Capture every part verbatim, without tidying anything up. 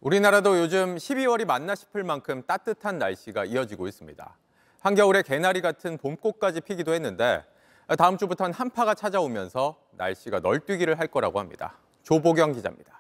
우리나라도 요즘 십이월이 맞나 싶을 만큼 따뜻한 날씨가 이어지고 있습니다. 한겨울에 개나리 같은 봄꽃까지 피기도 했는데 다음 주부터는 한파가 찾아오면서 날씨가 널뛰기를 할 거라고 합니다. 조보경 기자입니다.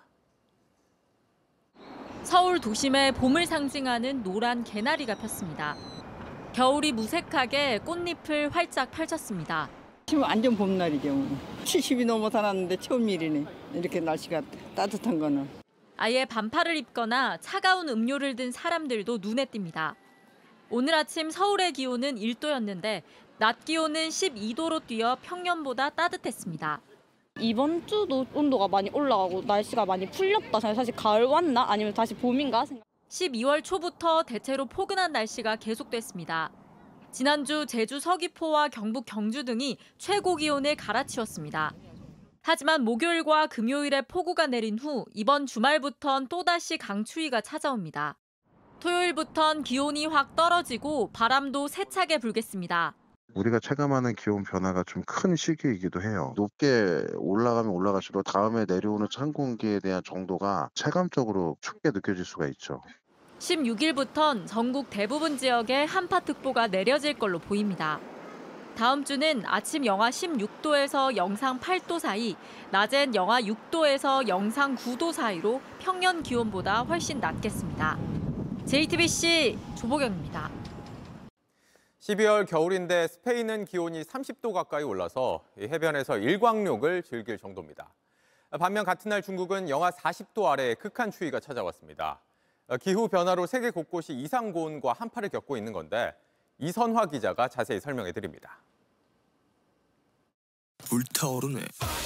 서울 도심에 봄을 상징하는 노란 개나리가 폈습니다. 겨울이 무색하게 꽃잎을 활짝 펼쳤습니다. 지금 완전 봄날이죠. 칠십이 넘어 살았는데 처음 일이네. 이렇게 날씨가 따뜻한 거는. 아예 반팔을 입거나 차가운 음료를 든 사람들도 눈에 띕니다. 오늘 아침 서울의 기온은 일 도였는데 낮 기온은 십이 도로 뛰어 평년보다 따뜻했습니다. 이번 주도 온도가 많이 올라가고 날씨가 많이 풀렸다. 사실 가을 왔나? 아니면 다시 봄인가? 십이월 초부터 대체로 포근한 날씨가 계속됐습니다. 지난주 제주 서귀포와 경북 경주 등이 최고 기온을 갈아치웠습니다. 하지만 목요일과 금요일에 폭우가 내린 후 이번 주말부턴 또다시 강추위가 찾아옵니다. 토요일부턴 기온이 확 떨어지고 바람도 세차게 불겠습니다. 우리가 체감하는 기온 변화가 좀 큰 시기이기도 해요. 높게 올라가면 올라갈수록 다음에 내려오는 찬 공기에 대한 정도가 체감적으로 춥게 느껴질 수가 있죠. 십육 일부턴 전국 대부분 지역에 한파특보가 내려질 걸로 보입니다. 다음 주는 아침 영하 십육 도에서 영상 팔 도 사이, 낮엔 영하 육 도에서 영상 구 도 사이로 평년 기온보다 훨씬 낮겠습니다. 제이티비씨 조보경입니다. 십이월 겨울인데 스페인은 기온이 삼십 도 가까이 올라서 해변에서 일광욕을 즐길 정도입니다. 반면 같은 날 중국은 영하 사십 도 아래의 극한 추위가 찾아왔습니다. 기후 변화로 세계 곳곳이 이상 고온과 한파를 겪고 있는 건데 이선화 기자가 자세히 설명해 드립니다. 불타오르네.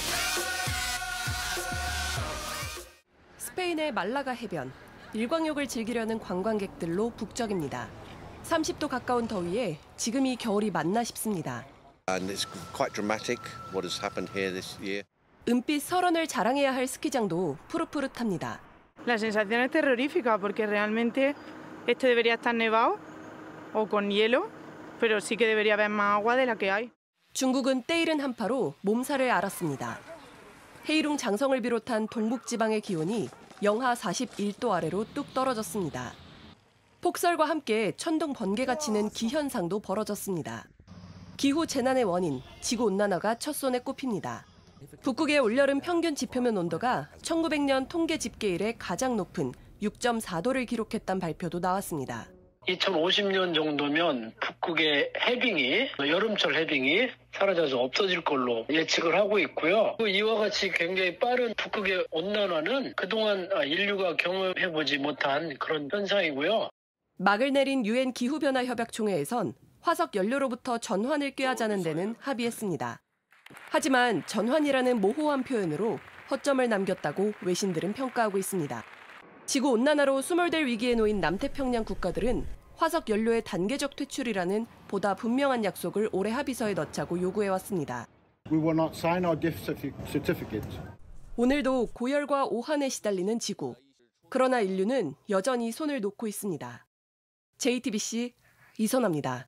스페인의 말라가 해변. 일광욕을 즐기려는 관광객들로 북적입니다. 삼십 도 가까운 더위에 지금 이 겨울이 맞나 싶습니다. And it's quite dramatic what has happened here this year. 은빛 설원을 자랑해야 할 스키장도 푸릇푸릇합니다. La sensación es terrorífica porque realmente esto debería estar nevado o con hielo, pero sí que debería haber más agua de la que hay. 중국은 때이른 한파로 몸살을 앓았습니다. 헤이룽 장성을 비롯한 동북지방의 기온이 영하 사십일 도 아래로 뚝 떨어졌습니다. 폭설과 함께 천둥 번개가 치는 기현상도 벌어졌습니다. 기후 재난의 원인, 지구온난화가 첫 손에 꼽힙니다. 북극의 올여름 평균 지표면 온도가 천구백 년 통계 집계 이래 가장 높은 육 점 사 도를 기록했다는 발표도 나왔습니다. 이천오십 년 정도면 북극의 해빙이, 여름철 해빙이 사라져서 없어질 걸로 예측을 하고 있고요. 이와 같이 굉장히 빠른 북극의 온난화는 그동안 인류가 경험해보지 못한 그런 현상이고요. 막을 내린 유엔 기후변화협약총회에선 화석 연료로부터 전환을 꾀하자는 데는 합의했습니다. 하지만 전환이라는 모호한 표현으로 허점을 남겼다고 외신들은 평가하고 있습니다. 지구온난화로 수몰될 위기에 놓인 남태평양 국가들은 화석 연료의 단계적 퇴출이라는 보다 분명한 약속을 올해 합의서에 넣자고 요구해왔습니다. We will not sign our gift certificate. 오늘도 고열과 오한에 시달리는 지구. 그러나 인류는 여전히 손을 놓고 있습니다. 제이티비씨 이선화입니다.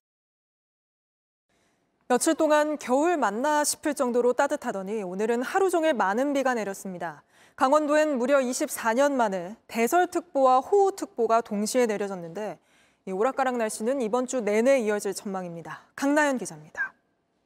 며칠 동안 겨울 맞나 싶을 정도로 따뜻하더니 오늘은 하루 종일 많은 비가 내렸습니다. 강원도엔 무려 이십사 년 만에 대설특보와 호우특보가 동시에 내려졌는데 이 오락가락 날씨는 이번 주 내내 이어질 전망입니다. 강나연 기자입니다.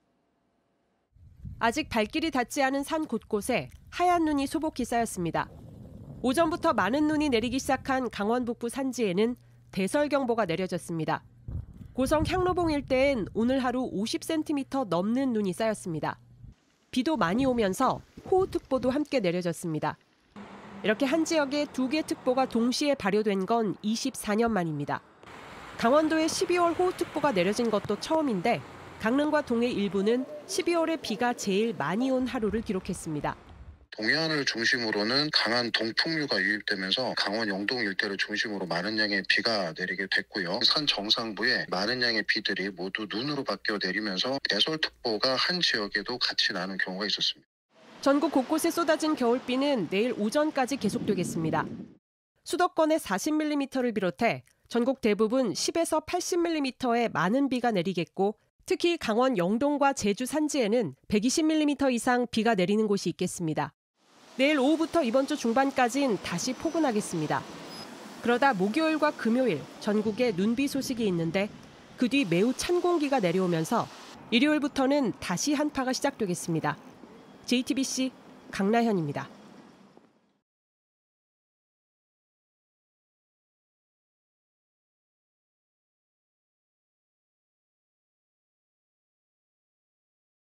아직 발길이 닿지 않은 산 곳곳에 하얀 눈이 소복히 쌓였습니다. 오전부터 많은 눈이 내리기 시작한 강원 북부 산지에는 대설경보가 내려졌습니다. 고성 향로봉 일대엔 오늘 하루 오십 센티미터 넘는 눈이 쌓였습니다. 비도 많이 오면서 호우특보도 함께 내려졌습니다. 이렇게 한 지역에 두 개 특보가 동시에 발효된 건 이십사 년 만입니다. 강원도에 십이월 호우특보가 내려진 것도 처음인데 강릉과 동해 일부는 십이월에 비가 제일 많이 온 하루를 기록했습니다. 동해안을 중심으로는 강한 동풍류가 유입되면서 강원 영동 일대를 중심으로 많은 양의 비가 내리게 됐고요. 산 정상부에 많은 양의 비들이 모두 눈으로 바뀌어 내리면서 대설특보가 한 지역에도 같이 나는 경우가 있었습니다. 전국 곳곳에 쏟아진 겨울비는 내일 오전까지 계속되겠습니다. 수도권에 사십 밀리미터를 비롯해 전국 대부분 십에서 팔십 밀리미터의 많은 비가 내리겠고 특히 강원 영동과 제주 산지에는 백이십 밀리미터 이상 비가 내리는 곳이 있겠습니다. 내일 오후부터 이번 주 중반까지는 다시 포근하겠습니다. 그러다 목요일과 금요일 전국에 눈비 소식이 있는데 그 뒤 매우 찬 공기가 내려오면서 일요일부터는 다시 한파가 시작되겠습니다. 제이티비씨 강나현입니다.